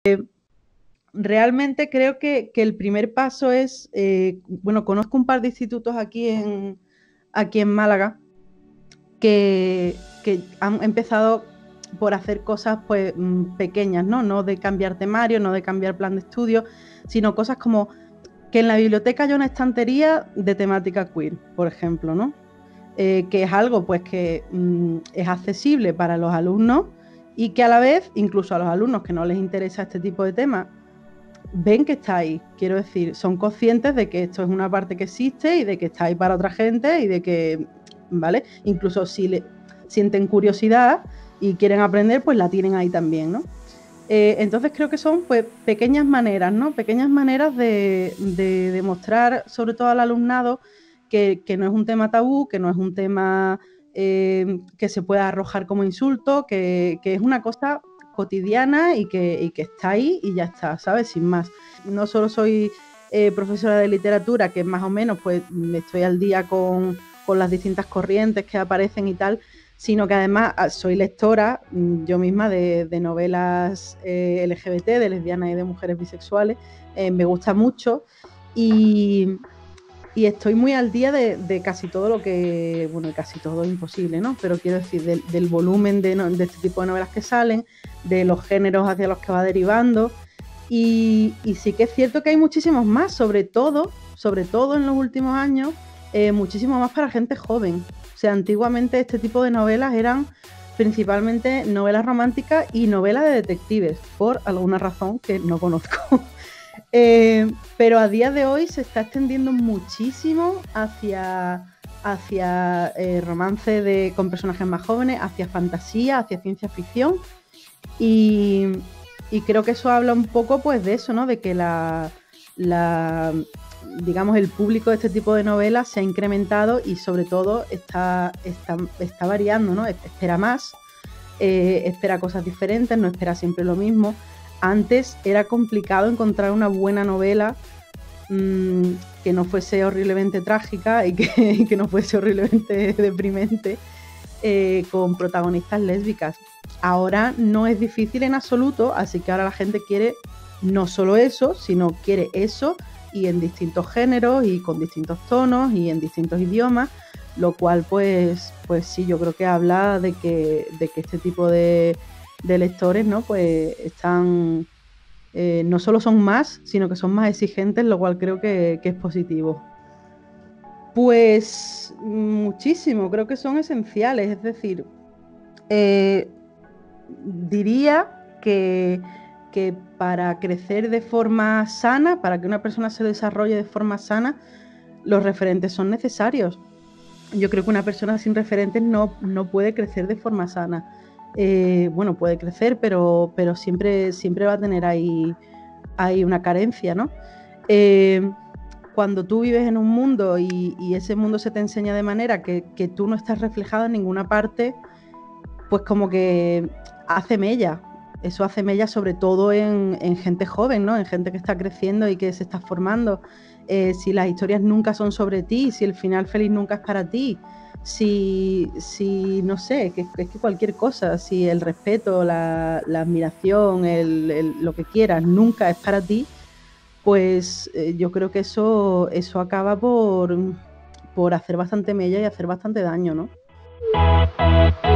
Realmente creo que el primer paso es, bueno, conozco un par de institutos aquí en Málaga que han empezado por hacer cosas pues pequeñas, ¿no? No de cambiar temario, no de cambiar plan de estudio, sino cosas como que en la biblioteca haya una estantería de temática queer, por ejemplo, ¿no? Que es algo pues que es accesible para los alumnos y que a la vez, incluso a los alumnos que no les interesa este tipo de temas, ven que está ahí. Quiero decir, son conscientes de que esto es una parte que existe y de que está ahí para otra gente y de que, ¿vale? Incluso si sienten curiosidad y quieren aprender, pues la tienen ahí también, ¿no? Entonces creo que son pues pequeñas maneras, ¿no? Pequeñas maneras de demostrar, sobre todo al alumnado, que no es un tema tabú, que no es un tema que se pueda arrojar como insulto, que es una cosa cotidiana y que está ahí y ya está, ¿sabes? Sin más. No solo soy profesora de literatura, que más o menos pues estoy al día con las distintas corrientes que aparecen y tal, sino que además soy lectora yo misma de novelas LGBT, de lesbianas y de mujeres bisexuales. Me gusta mucho y estoy muy al día de casi todo lo que, bueno, casi todo es imposible, ¿no? Pero quiero decir, del volumen de este tipo de novelas que salen, de los géneros hacia los que va derivando. Y sí que es cierto que hay muchísimos más, sobre todo en los últimos años, muchísimo más para gente joven. O sea, antiguamente este tipo de novelas eran principalmente novelas románticas y novelas de detectives, por alguna razón que no conozco. Pero a día de hoy se está extendiendo muchísimo hacia romance con personajes más jóvenes, hacia fantasía, hacia ciencia ficción. Y creo que eso habla un poco pues de eso, ¿no? De que digamos, el público de este tipo de novelas se ha incrementado y sobre todo está variando, ¿no? Espera más, espera cosas diferentes, no espera siempre lo mismo. Antes era complicado encontrar una buena novela que no fuese horriblemente trágica y que no fuese horriblemente deprimente, con protagonistas lésbicas. Ahora no es difícil en absoluto, así que ahora la gente quiere no solo eso, sino quiere eso y en distintos géneros y con distintos tonos y en distintos idiomas, lo cual pues sí, yo creo que habla de que este tipo de lectores, ¿no? Pues están, no solo son más, sino que son más exigentes, lo cual creo que es positivo. Pues muchísimo, creo que son esenciales, es decir, diría que para crecer de forma sana, para que una persona se desarrolle de forma sana, los referentes son necesarios. Yo creo que una persona sin referentes no puede crecer de forma sana. Bueno, puede crecer, pero siempre va a tener ahí una carencia, ¿no? Cuando tú vives en un mundo y ese mundo se te enseña de manera que tú no estás reflejado en ninguna parte, pues como que hace mella. Eso hace mella sobre todo en gente joven, ¿no? En gente que está creciendo y que se está formando. Si las historias nunca son sobre ti, si el final feliz nunca es para ti, si no sé, que cualquier cosa, si el respeto, la admiración, lo que quieras, nunca es para ti, pues yo creo que eso acaba por hacer bastante mella y hacer bastante daño, ¿no?